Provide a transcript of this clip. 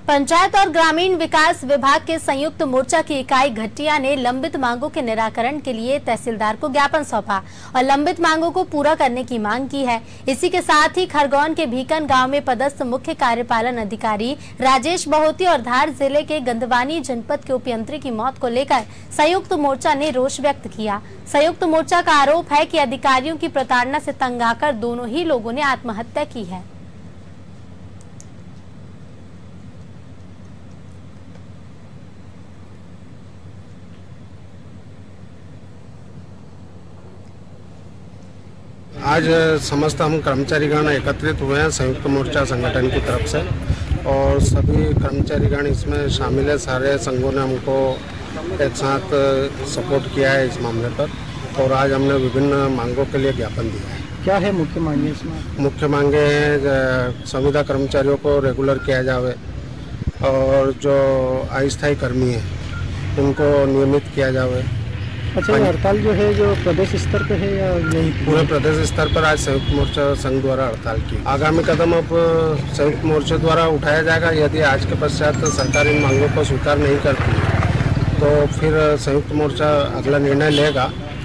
पंचायत और ग्रामीण विकास विभाग के संयुक्त मोर्चा की इकाई घटिया ने लंबित मांगों के निराकरण के लिए तहसीलदार को ज्ञापन सौंपा और लंबित मांगों को पूरा करने की मांग की है। इसी के साथ ही खरगोन के भीकन गांव में पदस्थ मुख्य कार्यपालन अधिकारी राजेश बहोती और धार जिले के गंधवानी जनपद के उपयंत्री की मौत को लेकर संयुक्त मोर्चा ने रोष व्यक्त किया। संयुक्त मोर्चा का आरोप है कि अधिकारियों की प्रताड़ना से तंग आकर दोनों ही लोगों ने आत्महत्या की है। आज समस्त हम कर्मचारीगण एकत्रित हुए हैं संयुक्त मोर्चा संगठन की तरफ से और सभी कर्मचारीगण इसमें शामिल है। सारे संघों ने हमको एक साथ सपोर्ट किया है इस मामले पर और आज हमने विभिन्न मांगों के लिए ज्ञापन दिया है। क्या है मुख्य मांगे इसमें? मुख्य मांगे हैं संविदा कर्मचारियों को रेगुलर किया जाए और जो अस्थायी कर्मी हैं उनको नियमित किया जाए। अच्छा, ये हड़ताल जो है जो प्रदेश स्तर पे है या यही? पूरे प्रदेश स्तर पर आज संयुक्त मोर्चा संघ द्वारा हड़ताल की। आगामी कदम अब संयुक्त मोर्चे द्वारा उठाया जाएगा। यदि आज के पश्चात सरकार इन मांगों को स्वीकार नहीं करती तो फिर संयुक्त मोर्चा अगला निर्णय लेगा।